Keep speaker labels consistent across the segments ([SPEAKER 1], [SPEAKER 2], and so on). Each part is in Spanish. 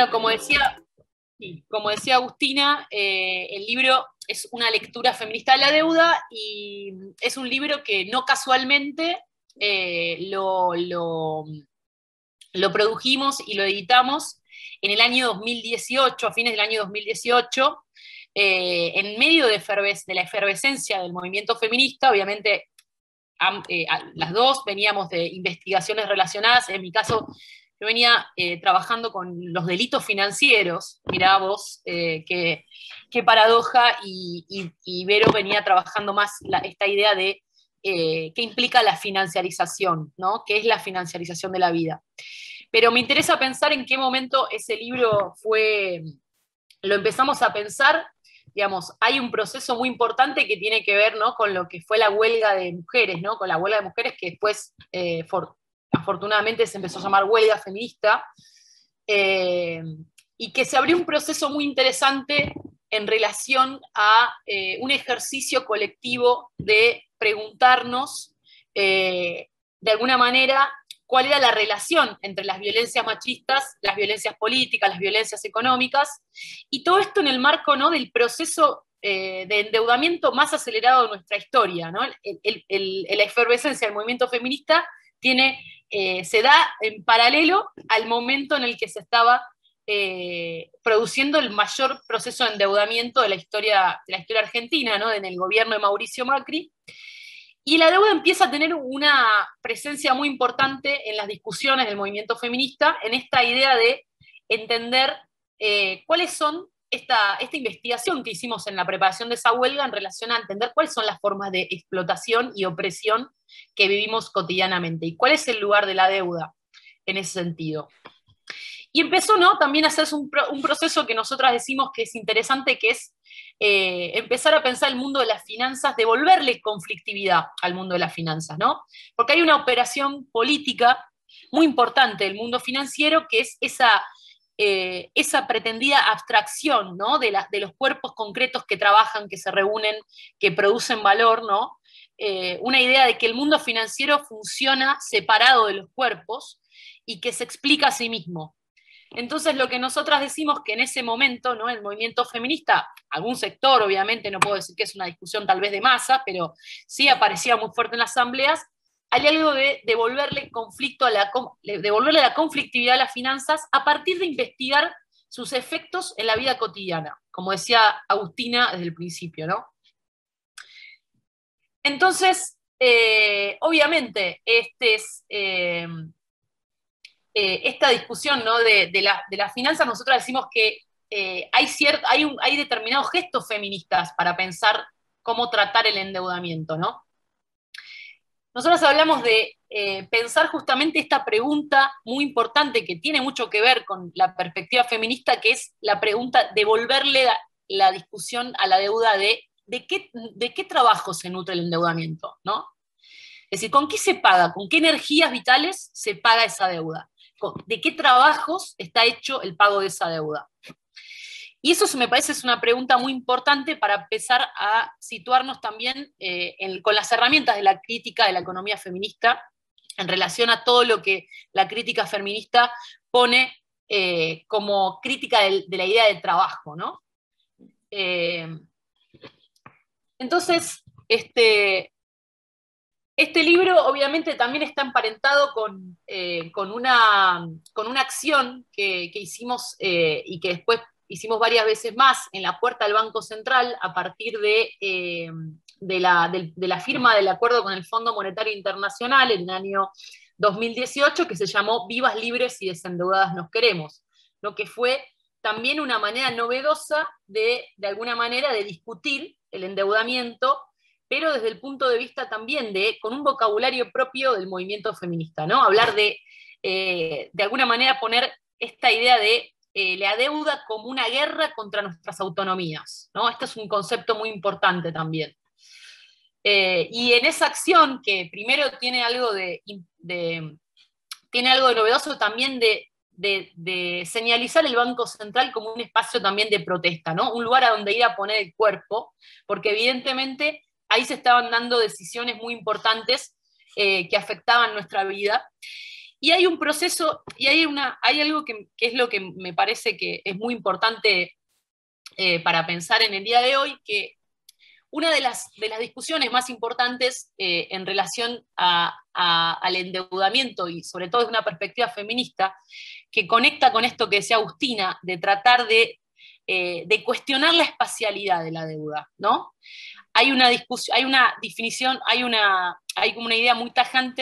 [SPEAKER 1] Bueno, como decía Agustina, el libro es una lectura feminista de la deuda y es un libro que no casualmente lo produjimos y lo editamos en el año 2018, a fines del año 2018, en medio de la efervescencia del movimiento feminista. Obviamente las dos veníamos de investigaciones relacionadas. En mi caso, yo venía trabajando con los delitos financieros. Mirá vos, qué paradoja, y Vero venía trabajando más esta idea de qué implica la financiarización, ¿no? ¿Qué es la financiarización de la vida? Pero me interesa pensar en qué momento ese libro lo empezamos a pensar. Digamos, hay un proceso muy importante que tiene que ver, ¿no?, con lo que fue la huelga de mujeres, ¿no?, con la huelga de mujeres que después, afortunadamente, se empezó a llamar huelga feminista, y que se abrió un proceso muy interesante en relación a un ejercicio colectivo de preguntarnos, de alguna manera, cuál era la relación entre las violencias machistas, las violencias políticas, las violencias económicas, y todo esto en el marco, ¿no?, del proceso de endeudamiento más acelerado de nuestra historia, ¿no? La efervescencia del movimiento feminista se da en paralelo al momento en el que se estaba produciendo el mayor proceso de endeudamiento de la historia argentina, ¿no?, en el gobierno de Mauricio Macri. Y la deuda empieza a tener una presencia muy importante en las discusiones del movimiento feminista, en esta idea de entender cuáles son esta investigación que hicimos en la preparación de esa huelga en relación a entender cuáles son las formas de explotación y opresión que vivimos cotidianamente y cuál es el lugar de la deuda en ese sentido. Y empezó, ¿no?, también a hacerse un proceso que nosotras decimos que es interesante, que es empezar a pensar el mundo de las finanzas, devolverle conflictividad al mundo de las finanzas, ¿no? Porque hay una operación política muy importante del mundo financiero, que es esa pretendida abstracción, ¿no?, de los cuerpos concretos que trabajan, que se reúnen, que producen valor, ¿no? Una idea de que el mundo financiero funciona separado de los cuerpos y que se explica a sí mismo. Entonces, lo que nosotras decimos que en ese momento, ¿no?, el movimiento feminista, algún sector, obviamente, no puedo decir que es una discusión tal vez de masa, pero sí aparecía muy fuerte en las asambleas, hay algo de devolverle la conflictividad a las finanzas a partir de investigar sus efectos en la vida cotidiana, como decía Agustina desde el principio, ¿no? Entonces, obviamente, esta discusión, ¿no?, de la finanza, nosotros decimos que hay determinados gestos feministas para pensar cómo tratar el endeudamiento, ¿no? Nosotros hablamos de pensar justamente esta pregunta muy importante que tiene mucho que ver con la perspectiva feminista, que es la pregunta, devolverle la discusión a la deuda de qué trabajo se nutre el endeudamiento, ¿no? Es decir, ¿con qué se paga? ¿Con qué energías vitales se paga esa deuda? ¿De qué trabajos está hecho el pago de esa deuda? Y eso me parece es una pregunta muy importante para empezar a situarnos también con las herramientas de la crítica de la economía feminista en relación a todo lo que la crítica feminista pone como crítica de la idea del trabajo, ¿no? Entonces, este libro obviamente también está emparentado con una acción que hicimos y que después hicimos varias veces más en la puerta del Banco Central a partir de la firma del acuerdo con el Fondo Monetario Internacional en el año 2018, que se llamó Vivas, Libres y Desendeudadas nos queremos, lo que fue también una manera novedosa de alguna manera de discutir el endeudamiento, pero desde el punto de vista también con un vocabulario propio del movimiento feminista, ¿no? Hablar de alguna manera poner esta idea de la deuda como una guerra contra nuestras autonomías, ¿no? Este es un concepto muy importante también. Y en esa acción, que primero tiene algo de novedoso también de señalizar el Banco Central como un espacio también de protesta, ¿no? Un lugar a donde ir a poner el cuerpo, porque evidentemente ahí se estaban dando decisiones muy importantes que afectaban nuestra vida. Y hay un proceso, y hay algo que es lo que me parece que es muy importante para pensar en el día de hoy, que una de las discusiones más importantes en relación al endeudamiento, y sobre todo desde una perspectiva feminista, que conecta con esto que decía Agustina, de tratar de cuestionar la espacialidad de la deuda, ¿no? Hay una discusión, hay una definición, hay como una idea muy tajante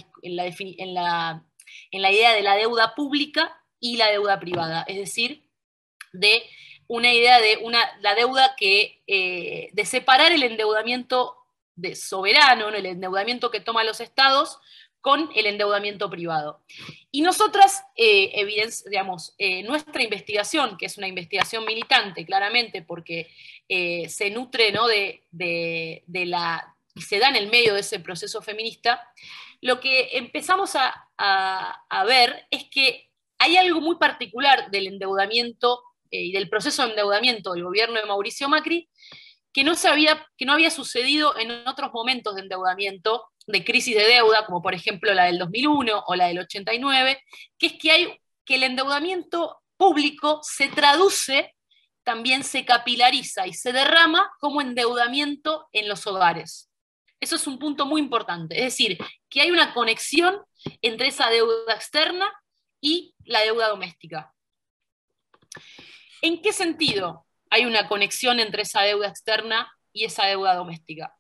[SPEAKER 1] en la idea de la deuda pública y la deuda privada, es decir, de una idea de la deuda de separar el endeudamiento soberano, ¿no? El endeudamiento que toman los estados con el endeudamiento privado. Y nosotras, nuestra investigación, que es una investigación militante, claramente, porque se nutre, ¿no? y se da en el medio de ese proceso feminista, lo que empezamos a ver es que hay algo muy particular del endeudamiento y del proceso de endeudamiento del gobierno de Mauricio Macri que no había sucedido en otros momentos de endeudamiento, de crisis de deuda, como por ejemplo la del 2001 o la del 89, que es que el endeudamiento público se traduce, también se capilariza y se derrama como endeudamiento en los hogares. Eso es un punto muy importante, es decir, que hay una conexión entre esa deuda externa y la deuda doméstica. ¿En qué sentido hay una conexión entre esa deuda externa y esa deuda doméstica?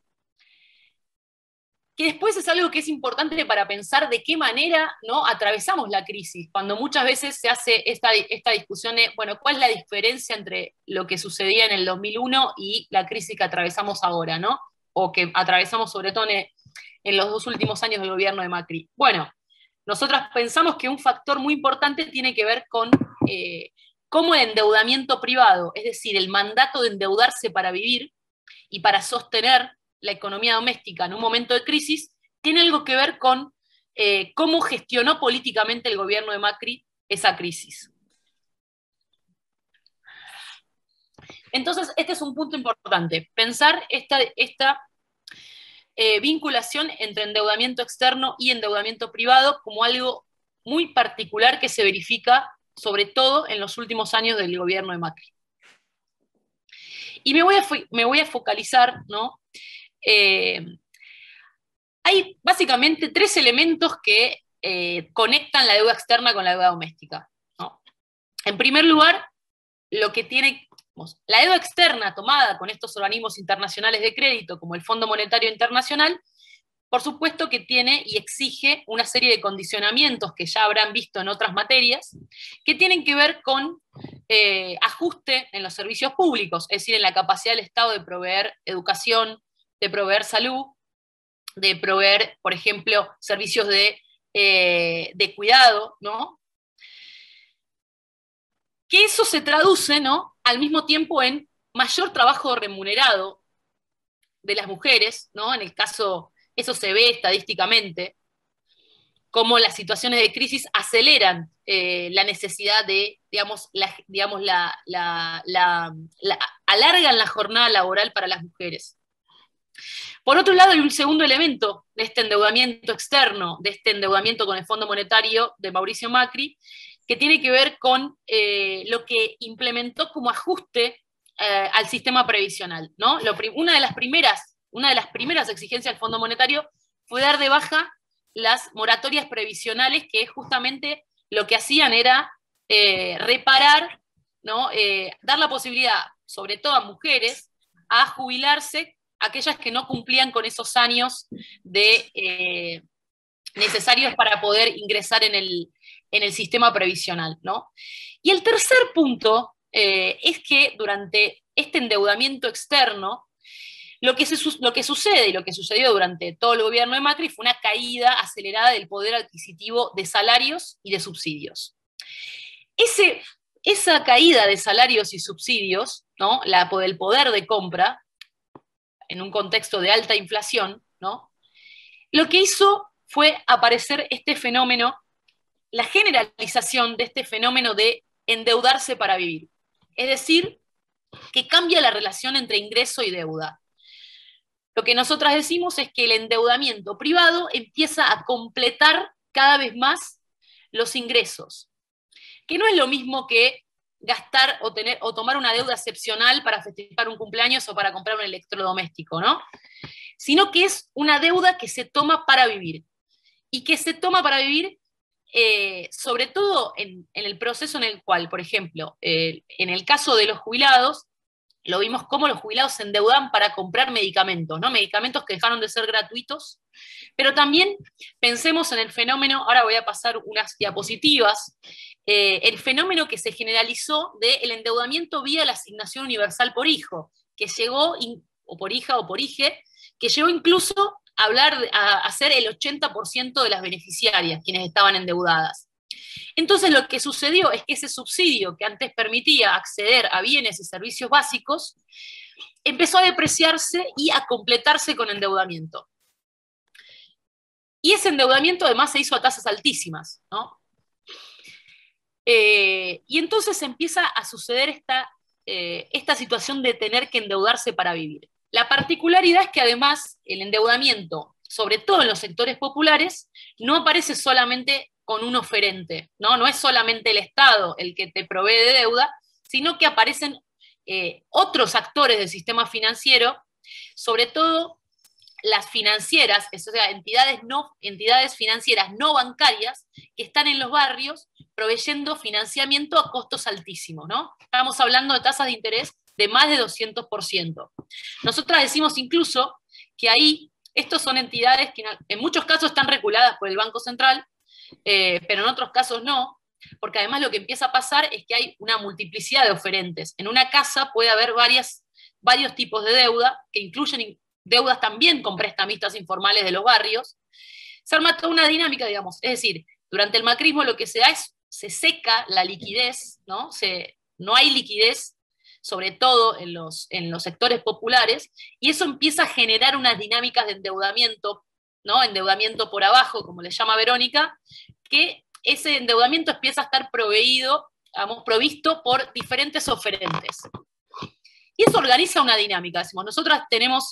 [SPEAKER 1] Que después es algo que es importante para pensar de qué manera, ¿no?, atravesamos la crisis, cuando muchas veces se hace esta discusión de, bueno, ¿cuál es la diferencia entre lo que sucedía en el 2001 y la crisis que atravesamos ahora, ¿no? O que atravesamos sobre todo en los 2 últimos años del gobierno de Macri. Bueno, nosotras pensamos que un factor muy importante tiene que ver con cómo el endeudamiento privado, es decir, el mandato de endeudarse para vivir y para sostener la economía doméstica en un momento de crisis, tiene algo que ver con cómo gestionó políticamente el gobierno de Macri esa crisis. Entonces, este es un punto importante, pensar esta vinculación entre endeudamiento externo y endeudamiento privado como algo muy particular que se verifica sobre todo en los últimos años del gobierno de Macri. Y me voy a focalizar, ¿no? Hay básicamente 3 elementos que conectan la deuda externa con la deuda doméstica, ¿no? En primer lugar, la deuda externa tomada con estos organismos internacionales de crédito, como el Fondo Monetario Internacional, por supuesto que tiene y exige una serie de condicionamientos que ya habrán visto en otras materias, que tienen que ver con ajuste en los servicios públicos, es decir, en la capacidad del Estado de proveer educación, de proveer salud, de proveer, por ejemplo, servicios de cuidado, ¿no? Que eso se traduce, ¿no?, al mismo tiempo en mayor trabajo remunerado de las mujeres, ¿no? En el caso, eso se ve estadísticamente, cómo las situaciones de crisis aceleran la necesidad de, alargan la jornada laboral para las mujeres. Por otro lado, hay un segundo elemento de este endeudamiento externo, de este endeudamiento con el Fondo Monetario de Mauricio Macri, que tiene que ver con lo que implementó como ajuste al sistema previsional, ¿no? Una de las primeras exigencias del Fondo Monetario fue dar de baja las moratorias previsionales, que justamente lo que hacían era reparar, ¿no? Dar la posibilidad, sobre todo a mujeres, a jubilarse, aquellas que no cumplían con esos años necesarios para poder ingresar en el sistema previsional, ¿no? Y el tercer punto es que durante este endeudamiento externo, lo que sucede y lo que sucedió durante todo el gobierno de Macri fue una caída acelerada del poder adquisitivo de salarios y de subsidios. Esa caída de salarios y subsidios, ¿no?, el poder de compra, en un contexto de alta inflación, ¿no?, lo que hizo fue aparecer este fenómeno, la generalización de este fenómeno de endeudarse para vivir. Es decir, que cambia la relación entre ingreso y deuda. Lo que nosotras decimos es que el endeudamiento privado empieza a completar cada vez más los ingresos, que no es lo mismo que gastar o tomar una deuda excepcional para festejar un cumpleaños o para comprar un electrodoméstico, ¿no? Sino que es una deuda que se toma para vivir, y que se toma para vivir sobre todo en el proceso en el cual, por ejemplo, en el caso de los jubilados, lo vimos cómo los jubilados se endeudan para comprar medicamentos, ¿no? Medicamentos que dejaron de ser gratuitos, pero también pensemos en el fenómeno, ahora voy a pasar unas diapositivas, el fenómeno que se generalizó del endeudamiento vía la asignación universal por hijo, que llegó, o por hija o por hije, que llegó incluso a ser el 80% de las beneficiarias, quienes estaban endeudadas. Entonces lo que sucedió es que ese subsidio que antes permitía acceder a bienes y servicios básicos, empezó a depreciarse y a completarse con endeudamiento. Y ese endeudamiento además se hizo a tasas altísimas, ¿no? Y entonces empieza a suceder esta situación de tener que endeudarse para vivir. La particularidad es que además el endeudamiento, sobre todo en los sectores populares, no aparece solamente con un oferente, ¿no? No es solamente el Estado el que te provee de deuda, sino que aparecen otros actores del sistema financiero, sobre todo las financieras, o sea, entidades financieras no bancarias que están en los barrios proveyendo financiamiento a costos altísimos, ¿no? Estamos hablando de tasas de interés de más de 200%. Nosotras decimos incluso que ahí, estos son entidades que en muchos casos están reguladas por el Banco Central, pero en otros casos no, porque además lo que empieza a pasar es que hay una multiplicidad de oferentes. En una casa puede haber varios tipos de deuda, que incluyen deudas también con prestamistas informales de los barrios. Se arma toda una dinámica, digamos, es decir, durante el macrismo lo que se da es, se seca la liquidez, ¿no? No hay liquidez, sobre todo en los sectores populares, y eso empieza a generar unas dinámicas de endeudamiento, ¿no? Endeudamiento por abajo, como le llama Verónica, que ese endeudamiento empieza a estar provisto por diferentes oferentes. Y eso organiza una dinámica. Decimos, nosotras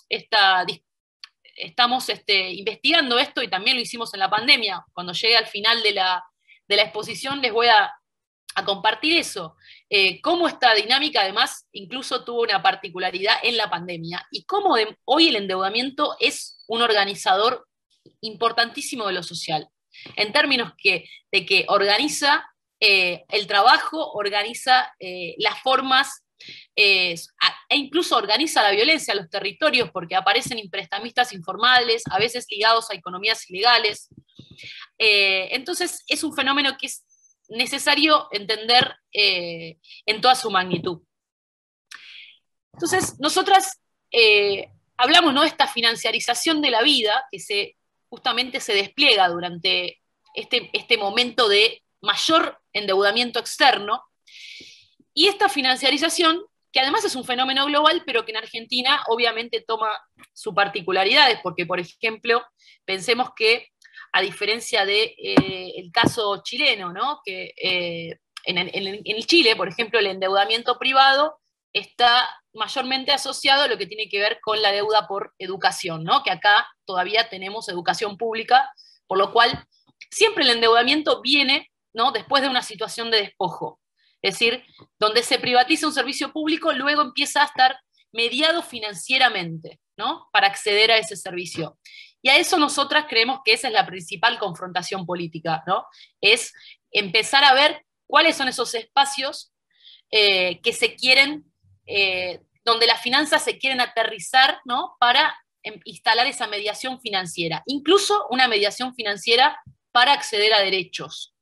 [SPEAKER 1] estamos investigando esto, y también lo hicimos en la pandemia. Cuando llegue al final de la exposición les voy a compartir eso. Cómo esta dinámica además incluso tuvo una particularidad en la pandemia, y cómo hoy el endeudamiento es un organizador importantísimo de lo social, en términos de que organiza el trabajo, organiza las formas, e incluso organiza la violencia a los territorios, porque aparecen imprestamistas informales, a veces ligados a economías ilegales. Entonces es un fenómeno que es necesario entender en toda su magnitud. Entonces, nosotras hablamos, ¿no?, de esta financiarización de la vida que justamente se despliega durante este momento de mayor endeudamiento externo, y esta financiarización, que además es un fenómeno global, pero que en Argentina obviamente toma sus particularidades, porque, por ejemplo, pensemos que, a diferencia del caso chileno, ¿no?, que en el Chile, por ejemplo, el endeudamiento privado está mayormente asociado a lo que tiene que ver con la deuda por educación, ¿no?, que acá todavía tenemos educación pública, por lo cual siempre el endeudamiento viene, ¿no?, después de una situación de despojo. Es decir, donde se privatiza un servicio público, luego empieza a estar mediado financieramente, ¿no?, para acceder a ese servicio. Y a eso nosotras creemos que esa es la principal confrontación política, ¿no? Es empezar a ver cuáles son esos espacios que se quieren, donde las finanzas se quieren aterrizar, ¿no?, para instalar esa mediación financiera, incluso una mediación financiera para acceder a derechos.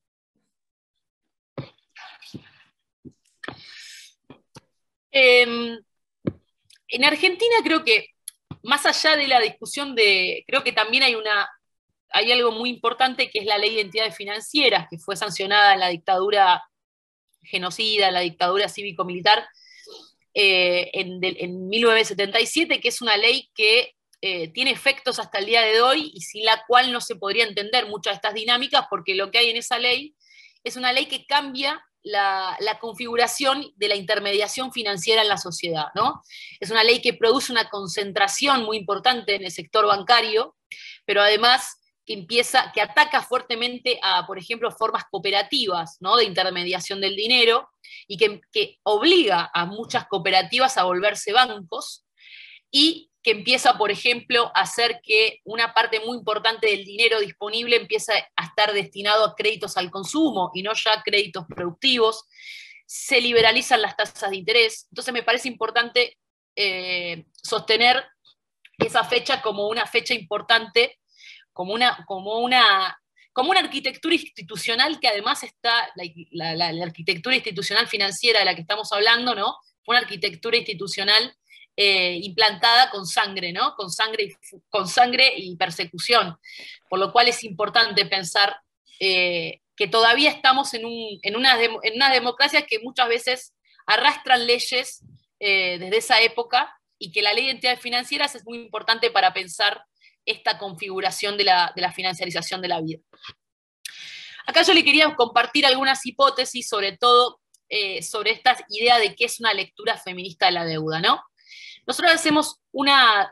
[SPEAKER 1] En Argentina creo que, más allá de la discusión creo que también hay algo muy importante, que es la ley de entidades financieras, que fue sancionada en la dictadura genocida, en la dictadura cívico-militar, en 1977, que es una ley que tiene efectos hasta el día de hoy, y sin la cual no se podría entender muchas de estas dinámicas, porque lo que hay en esa ley es una ley que cambia la configuración de la intermediación financiera en la sociedad, ¿no? Es una ley que produce una concentración muy importante en el sector bancario, pero además que ataca fuertemente a, por ejemplo, formas cooperativas, ¿no?, de intermediación del dinero, y que obliga a muchas cooperativas a volverse bancos, y que empieza, por ejemplo, a hacer que una parte muy importante del dinero disponible empiece a estar destinado a créditos al consumo y no ya a créditos productivos. Se liberalizan las tasas de interés. Entonces me parece importante sostener esa fecha como una fecha importante, como una arquitectura institucional, que además está, la arquitectura institucional financiera de la que estamos hablando, ¿no?, una arquitectura institucional implantada con sangre, ¿no?, con sangre y persecución, por lo cual es importante pensar que todavía estamos en unas democracias que muchas veces arrastran leyes desde esa época, y que la ley de entidades financieras es muy importante para pensar esta configuración de la financiarización de la vida. Acá yo le quería compartir algunas hipótesis, sobre todo sobre esta idea de qué es una lectura feminista de la deuda, ¿no? Nosotros hacemos una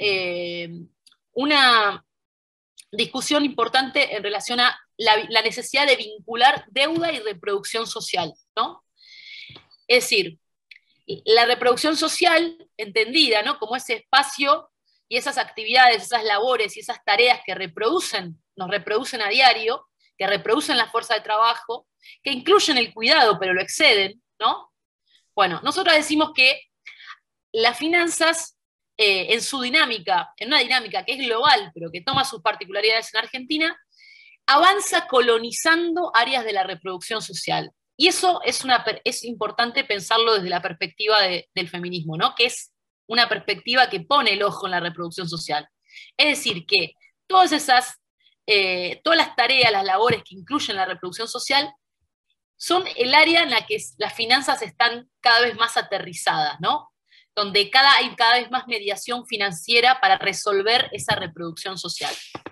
[SPEAKER 1] discusión importante en relación a la necesidad de vincular deuda y reproducción social, ¿no? Es decir, la reproducción social, entendida, ¿no?, como ese espacio y esas actividades, esas labores y esas tareas que nos reproducen a diario, que reproducen la fuerza de trabajo, que incluyen el cuidado, pero lo exceden, ¿no? Bueno, nosotros decimos que las finanzas, en su dinámica, en una dinámica que es global, pero que toma sus particularidades en Argentina, avanza colonizando áreas de la reproducción social. Y eso es importante pensarlo desde la perspectiva del feminismo, ¿no?, que es una perspectiva que pone el ojo en la reproducción social. Es decir, que todas las tareas, las labores que incluyen la reproducción social, son el área en la que las finanzas están cada vez más aterrizadas, ¿no?, donde hay cada vez más mediación financiera para resolver esa reproducción social.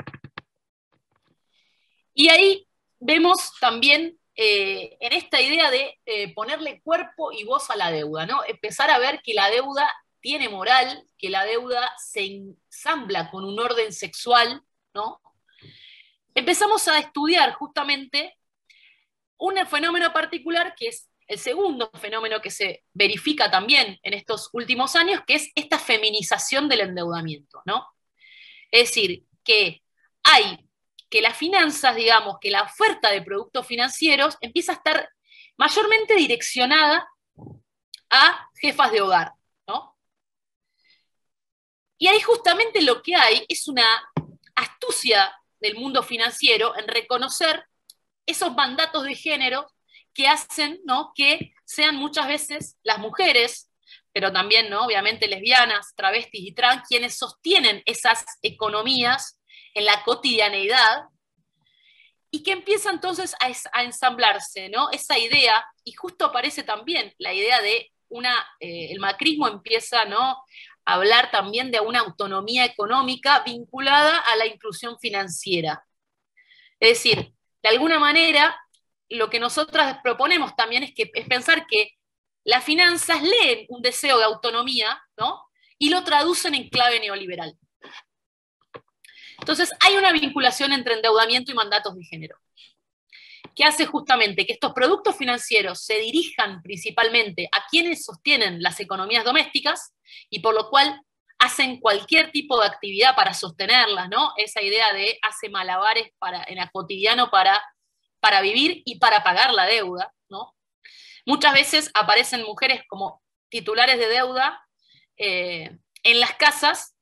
[SPEAKER 1] Y ahí vemos también en esta idea de ponerle cuerpo y voz a la deuda, ¿no?, empezar a ver que la deuda tiene moral, que la deuda se ensambla con un orden sexual, ¿no? Empezamos a estudiar justamente un fenómeno particular, que es el segundo fenómeno que se verifica también en estos últimos años, que es esta feminización del endeudamiento, ¿no? Es decir, que las finanzas, digamos, que la oferta de productos financieros empieza a estar mayormente direccionada a jefas de hogar, ¿no? Y ahí justamente lo que hay es una astucia del mundo financiero en reconocer esos mandatos de género que hacen, ¿no?, que sean muchas veces las mujeres, pero también, ¿no?, obviamente lesbianas, travestis y trans, quienes sostienen esas economías en la cotidianeidad, y que empieza entonces a ensamblarse, ¿no?, esa idea, y justo aparece también la idea de el macrismo empieza, ¿no?, a hablar también de una autonomía económica vinculada a la inclusión financiera. Es decir, de alguna manera, lo que nosotras proponemos también es pensar que las finanzas leen un deseo de autonomía, ¿no?, y lo traducen en clave neoliberal. Entonces, hay una vinculación entre endeudamiento y mandatos de género, que hace justamente que estos productos financieros se dirijan principalmente a quienes sostienen las economías domésticas, y por lo cual hacen cualquier tipo de actividad para sostenerlas, ¿no? Esa idea de hace malabares en el cotidiano para vivir y para pagar la deuda, ¿no? Muchas veces aparecen mujeres como titulares de deuda en las casas,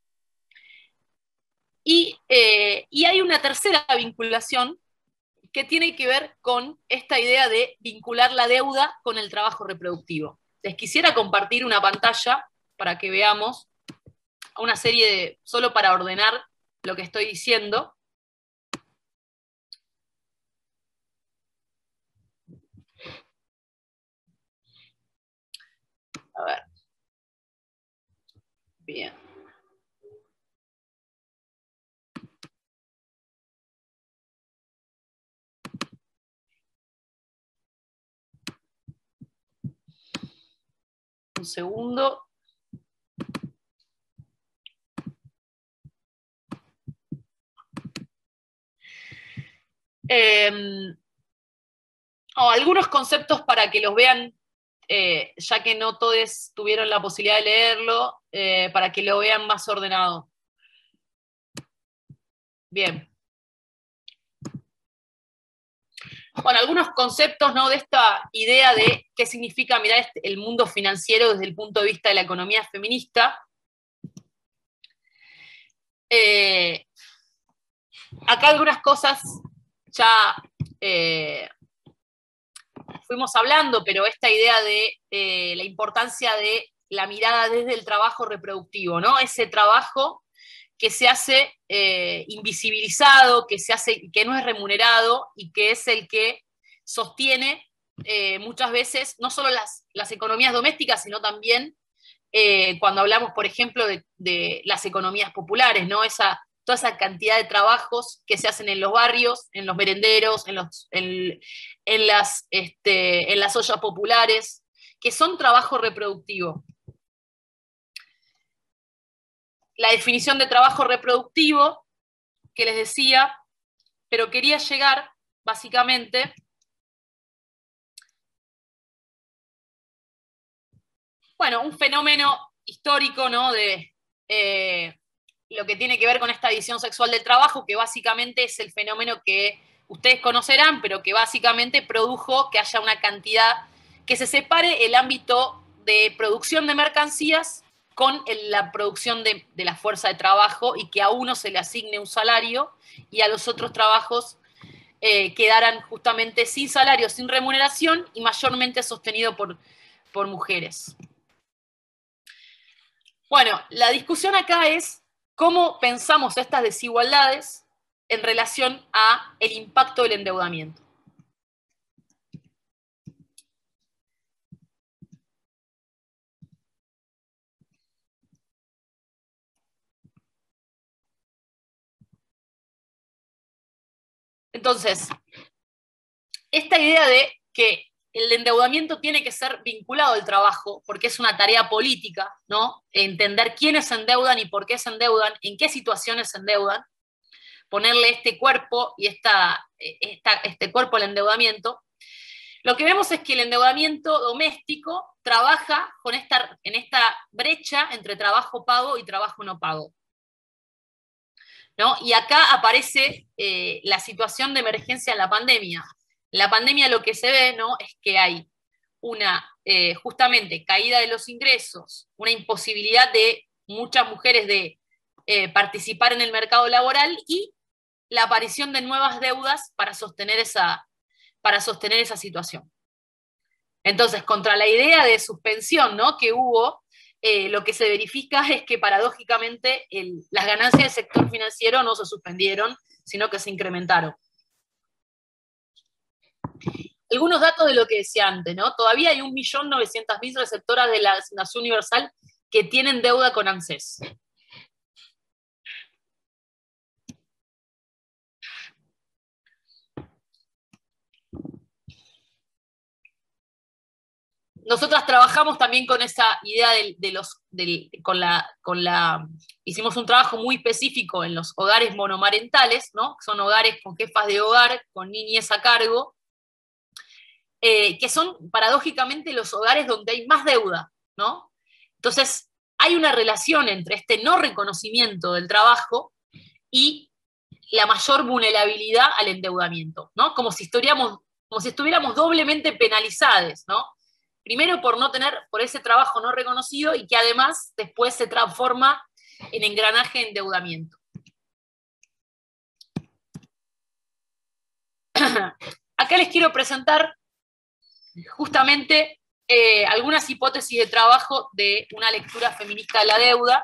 [SPEAKER 1] y hay una tercera vinculación que tiene que ver con esta idea de vincular la deuda con el trabajo reproductivo. Les quisiera compartir una pantalla para que veamos una serie solo para ordenar lo que estoy diciendo. A ver. Bien. Un segundo. Algunos conceptos para que los vean, ya que no todos tuvieron la posibilidad de leerlo, para que lo vean más ordenado. Bien. Bueno, algunos conceptos, ¿no?, de esta idea de qué significa mirar el mundo financiero desde el punto de vista de la economía feminista. Acá algunas cosas ya fuimos hablando, pero esta idea de la importancia de la mirada desde el trabajo reproductivo, ¿no? Ese trabajo que se hace invisibilizado, que no es remunerado y que es el que sostiene muchas veces no solo las economías domésticas, sino también cuando hablamos, por ejemplo, de las economías populares, ¿no? Toda esa cantidad de trabajos que se hacen en los barrios, en los merenderos, en las ollas populares, que son trabajo reproductivo. La definición de trabajo reproductivo que les decía, pero quería llegar básicamente un fenómeno histórico, ¿no?, de lo que tiene que ver con esta división sexual del trabajo, que básicamente es el fenómeno que ustedes conocerán, pero que básicamente produjo que haya una cantidad, que se separe el ámbito de producción de mercancías con la producción de la fuerza de trabajo, y que a uno se le asigne un salario y a los otros trabajos quedaran justamente sin salario, sin remuneración, y mayormente sostenido por mujeres. Bueno, la discusión acá es cómo pensamos estas desigualdades en relación a el impacto del endeudamiento. Entonces, esta idea de que el endeudamiento tiene que ser vinculado al trabajo, porque es una tarea política, ¿no? Entender quiénes se endeudan y por qué se endeudan, en qué situaciones se endeudan, ponerle este cuerpo y este cuerpo al endeudamiento. Lo que vemos es que el endeudamiento doméstico trabaja en esta brecha entre trabajo pago y trabajo no pago, ¿no? Y acá aparece la situación de emergencia en la pandemia. En la pandemia lo que se ve, ¿no?, es que hay una justamente caída de los ingresos, una imposibilidad de muchas mujeres de participar en el mercado laboral y la aparición de nuevas deudas para sostener esa situación. Entonces, contra la idea de suspensión, ¿no?, que hubo, lo que se verifica es que paradójicamente las ganancias del sector financiero no se suspendieron, sino que se incrementaron. Algunos datos de lo que decía antes, ¿no? Todavía hay 1.900.000 receptoras de la Asignación Universal que tienen deuda con ANSES. Nosotras trabajamos también con esa idea hicimos un trabajo muy específico en los hogares monomarentales, ¿no? Son hogares con jefas de hogar, con niñez a cargo, que son paradójicamente los hogares donde hay más deuda, ¿no? Entonces, hay una relación entre este no reconocimiento del trabajo y la mayor vulnerabilidad al endeudamiento, ¿no? Como si estuviéramos doblemente penalizados, ¿no? Primero por ese trabajo no reconocido, y que además después se transforma en engranaje de endeudamiento. Acá les quiero presentar justamente algunas hipótesis de trabajo de una lectura feminista de la deuda.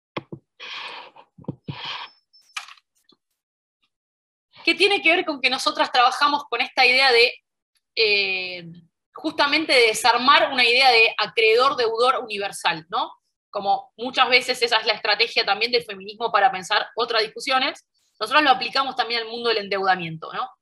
[SPEAKER 1] Que tiene que ver con que nosotras trabajamos con esta idea de justamente de desarmar una idea de acreedor-deudor universal, ¿no? Como muchas veces esa es la estrategia también del feminismo para pensar otras discusiones, nosotros lo aplicamos también al mundo del endeudamiento, ¿no?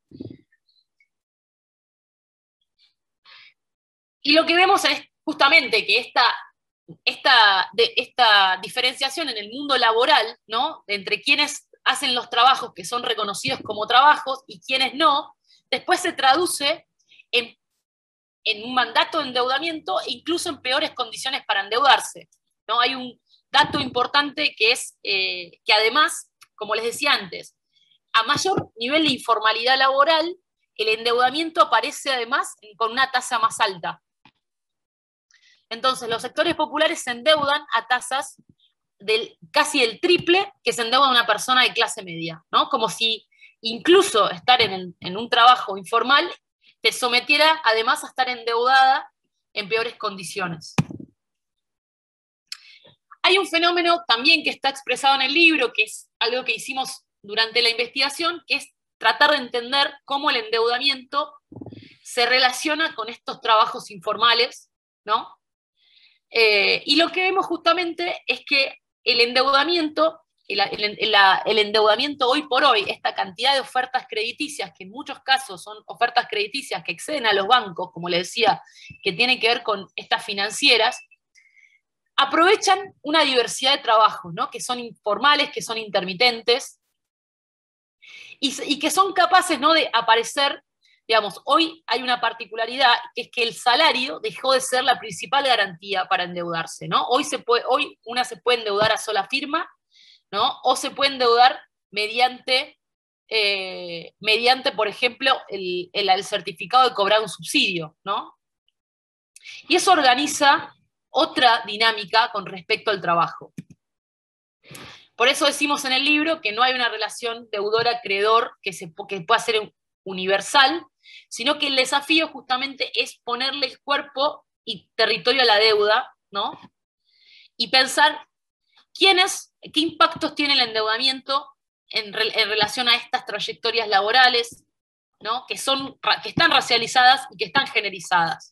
[SPEAKER 1] Y lo que vemos es justamente que esta diferenciación en el mundo laboral, ¿no?, entre quienes hacen los trabajos que son reconocidos como trabajos y quienes no, después se traduce en un mandato de endeudamiento e incluso en peores condiciones para endeudarse, ¿no? Hay un dato importante que es que además, como les decía antes, a mayor nivel de informalidad laboral, el endeudamiento aparece además con una tasa más alta. Entonces, los sectores populares se endeudan a tasas casi el triple que se endeuda una persona de clase media, ¿no? Como si incluso estar en un trabajo informal te sometiera además a estar endeudada en peores condiciones. Hay un fenómeno también que está expresado en el libro, que es algo que hicimos durante la investigación, que es tratar de entender cómo el endeudamiento se relaciona con estos trabajos informales, ¿no? Y lo que vemos justamente es que el endeudamiento, el endeudamiento hoy por hoy, esta cantidad de ofertas crediticias, que en muchos casos son ofertas crediticias que exceden a los bancos, como les decía, que tienen que ver con estas financieras, aprovechan una diversidad de trabajos, ¿no? Que son informales, que son intermitentes, y que son capaces, ¿no?, de aparecer. Digamos, hoy hay una particularidad, que es que el salario dejó de ser la principal garantía para endeudarse, ¿no? Hoy una se puede endeudar a sola firma, ¿no? O se puede endeudar mediante, por ejemplo, el certificado de cobrar un subsidio, ¿no? Y eso organiza otra dinámica con respecto al trabajo. Por eso decimos en el libro que no hay una relación deudor-acreedor que pueda ser universal, sino que el desafío justamente es ponerle el cuerpo y territorio a la deuda, ¿no? Y pensar qué impactos tiene el endeudamiento en relación a estas trayectorias laborales, ¿no? Que están racializadas y que están generizadas.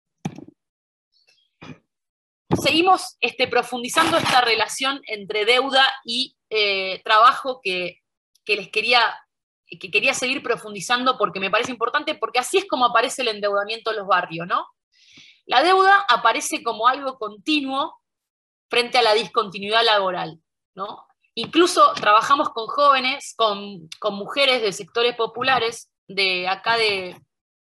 [SPEAKER 1] Seguimos profundizando esta relación entre deuda y trabajo que quería seguir profundizando porque me parece importante, porque así es como aparece el endeudamiento en los barrios, ¿no? La deuda aparece como algo continuo frente a la discontinuidad laboral, ¿no? Incluso trabajamos con jóvenes, con mujeres de sectores populares, de acá de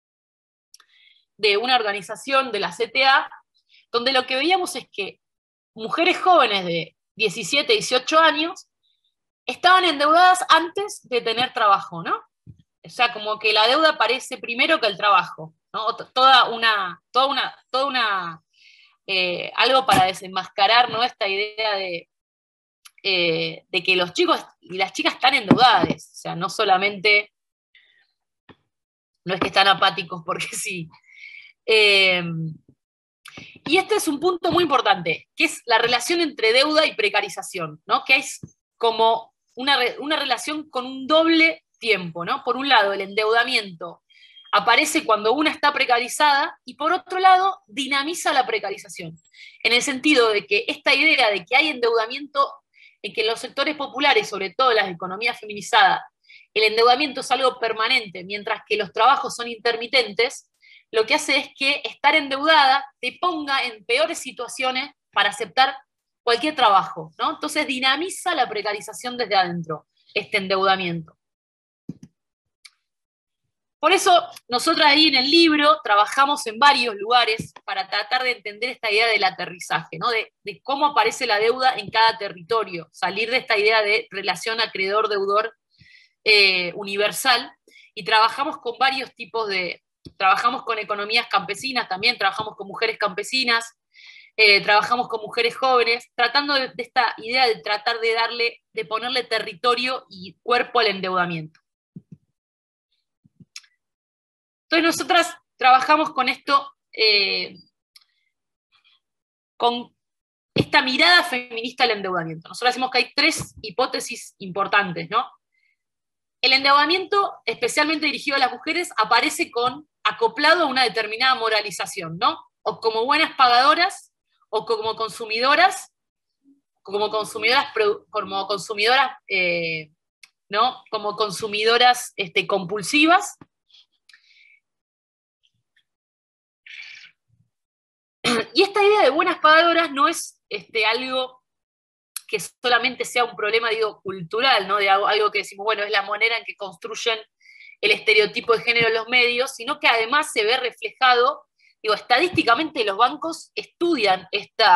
[SPEAKER 1] una organización de la CTA, donde lo que veíamos es que mujeres jóvenes de 17, 18 años estaban endeudadas antes de tener trabajo, ¿no? O sea, como que la deuda aparece primero que el trabajo, ¿no? Algo para desenmascarar, ¿no?, esta idea de que los chicos y las chicas están endeudadas, o sea, no es que están apáticos porque sí. Y este es un punto muy importante, que es la relación entre deuda y precarización, ¿no? Que es como una relación con un doble tiempo, ¿no? Por un lado, el endeudamiento aparece cuando una está precarizada y por otro lado, dinamiza la precarización. En el sentido de que esta idea de que hay endeudamiento, en que en los sectores populares, sobre todo en las economías feminizadas, el endeudamiento es algo permanente, mientras que los trabajos son intermitentes, lo que hace es que estar endeudada te ponga en peores situaciones para aceptar cualquier trabajo, ¿no? Entonces dinamiza la precarización desde adentro, este endeudamiento. Por eso, nosotras ahí en el libro trabajamos en varios lugares para tratar de entender esta idea del aterrizaje, ¿no? De cómo aparece la deuda en cada territorio, salir de esta idea de relación acreedor-deudor universal, y trabajamos con varios tipos trabajamos con economías campesinas también, trabajamos con mujeres campesinas, trabajamos con mujeres jóvenes, tratando de esta idea de tratar de ponerle territorio y cuerpo al endeudamiento. Entonces nosotras trabajamos con esto, con esta mirada feminista al endeudamiento. Nosotros decimos que hay tres hipótesis importantes, ¿no? El endeudamiento, especialmente dirigido a las mujeres, aparece acoplado a una determinada moralización, ¿no? O como buenas pagadoras, o como consumidoras, ¿no? Como consumidoras compulsivas. Y esta idea de buenas pagadoras no es algo que solamente sea un problema, digo, cultural, ¿no? De algo que decimos, bueno, es la manera en que construyen el estereotipo de género en los medios, sino que además se ve reflejado, digo, estadísticamente los bancos estudian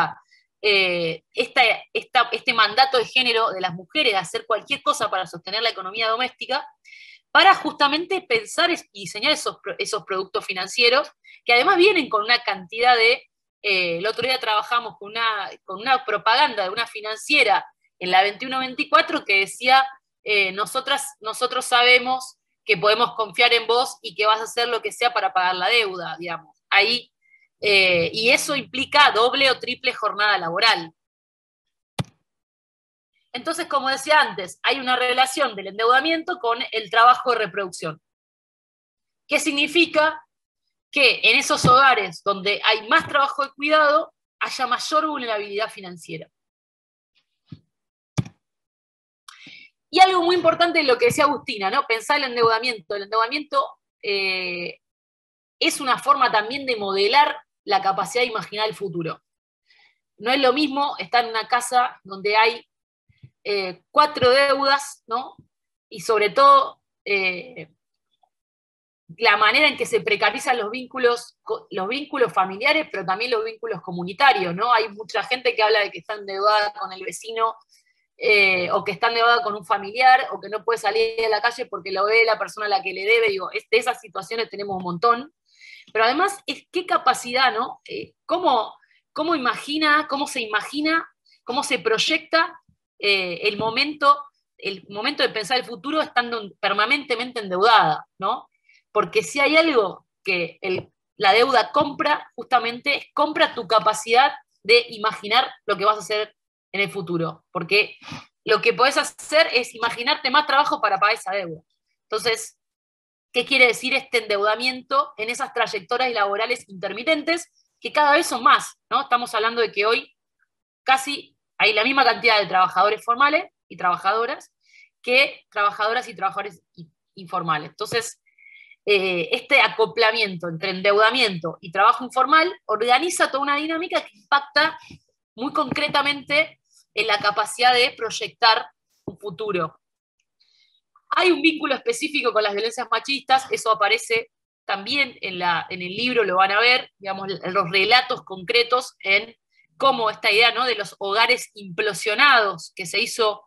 [SPEAKER 1] este mandato de género de las mujeres de hacer cualquier cosa para sostener la economía doméstica, para justamente pensar y diseñar esos productos financieros, que además vienen con una cantidad de... el otro día trabajamos con una propaganda de una financiera en la 21-24 que decía, nosotros sabemos que podemos confiar en vos y que vas a hacer lo que sea para pagar la deuda, digamos. Ahí, y eso implica doble o triple jornada laboral. Entonces, como decía antes, hay una relación del endeudamiento con el trabajo de reproducción. ¿Qué significa? Que en esos hogares donde hay más trabajo de cuidado, haya mayor vulnerabilidad financiera. Y algo muy importante es lo que decía Agustina, ¿no? Pensar el endeudamiento. El endeudamiento es una forma también de modelar la capacidad de imaginar el futuro. No es lo mismo estar en una casa donde hay 4 deudas, ¿no? Y sobre todo la manera en que se precarizan los vínculos familiares, pero también los vínculos comunitarios, ¿no? Hay mucha gente que habla de que está endeudada con el vecino, o que está endeudada con un familiar, o que no puede salir de la calle porque lo ve la persona a la que le debe. Digo, de esas situaciones tenemos un montón. Pero además, qué capacidad, ¿no? ¿Cómo se imagina, cómo se proyecta el momento de pensar el futuro estando permanentemente endeudada, ¿no? Porque si hay algo que la deuda compra, justamente es compra tu capacidad de imaginar lo que vas a hacer en el futuro. Porque lo que podés hacer es imaginarte más trabajo para pagar esa deuda. Entonces, ¿qué quiere decir este endeudamiento en esas trayectorias laborales intermitentes que cada vez son más, ¿no? Estamos hablando de que hoy casi hay la misma cantidad de trabajadores formales y trabajadoras que trabajadoras y trabajadores informales. Entonces, este acoplamiento entre endeudamiento y trabajo informal organiza toda una dinámica que impacta muy concretamente en la capacidad de proyectar un futuro. Hay un vínculo específico con las violencias machistas, eso aparece también en el libro, lo van a ver, digamos, los relatos concretos en cómo esta idea, ¿no?, de los hogares implosionados, que se hizo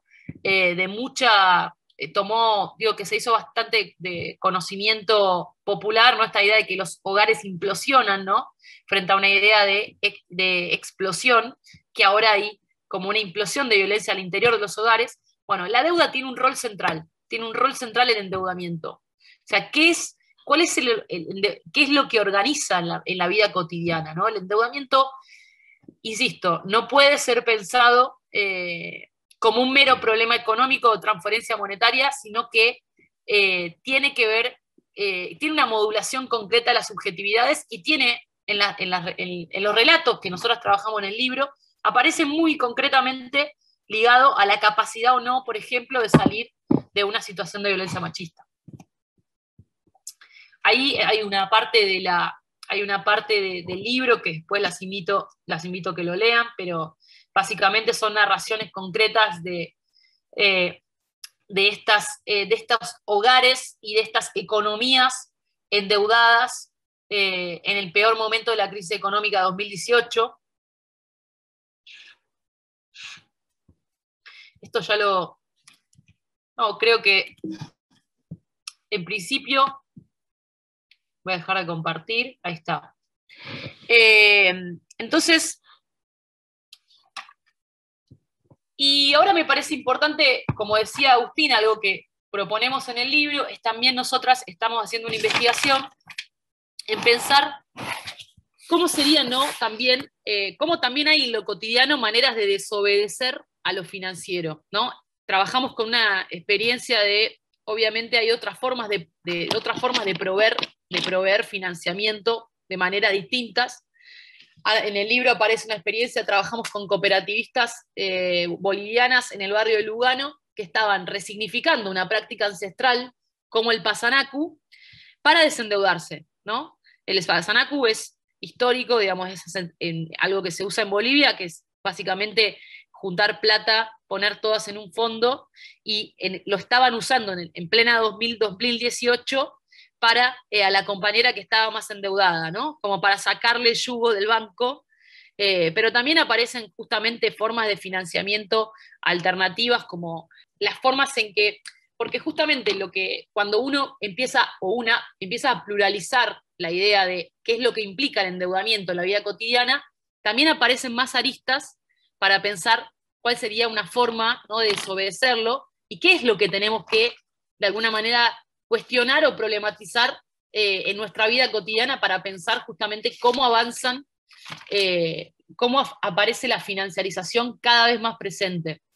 [SPEAKER 1] que se hizo bastante de conocimiento popular, ¿no? Esta idea de que los hogares implosionan, ¿no?, frente a una idea de explosión, que ahora hay como una implosión de violencia al interior de los hogares. Bueno, la deuda tiene un rol central el endeudamiento. O sea, ¿qué es lo que organiza en la vida cotidiana, ¿no? El endeudamiento, insisto, no puede ser pensado como un mero problema económico o transferencia monetaria, sino que tiene que ver, tiene una modulación concreta de las subjetividades y tiene, en los relatos que nosotros trabajamos en el libro, aparece muy concretamente ligado a la capacidad o no, por ejemplo, de salir de una situación de violencia machista. Ahí hay una parte del libro que después las invito a que lo lean, pero básicamente son narraciones concretas de estos hogares y de estas economías endeudadas en el peor momento de la crisis económica de 2018. Esto ya creo que en principio voy a dejar de compartir, ahí está. Entonces, y ahora me parece importante, como decía Agustina, algo que proponemos en el libro, es también nosotras estamos haciendo una investigación en pensar cómo sería, ¿no?, también, cómo también hay en lo cotidiano maneras de desobedecer a lo financiero, ¿no? Trabajamos con una experiencia obviamente hay otras formas de proveer financiamiento de manera distintas. En el libro aparece una experiencia, trabajamos con cooperativistas bolivianas en el barrio de Lugano, que estaban resignificando una práctica ancestral como el pasanacu para desendeudarse, ¿no? El pasanacu es histórico, digamos, es algo que se usa en Bolivia, que es básicamente juntar plata, poner todas en un fondo, y lo estaban usando en plena 2018 para a la compañera que estaba más endeudada, ¿no? Como para sacarle el yugo del banco, pero también aparecen justamente formas de financiamiento alternativas, como las formas en que, porque justamente cuando uno empieza, o una empieza a pluralizar la idea de qué es lo que implica el endeudamiento en la vida cotidiana, también aparecen más aristas para pensar cuál sería una forma, ¿no?, de desobedecerlo, y qué es lo que tenemos que, de alguna manera, cuestionar o problematizar en nuestra vida cotidiana para pensar justamente cómo avanzan, cómo aparece la financiarización cada vez más presente.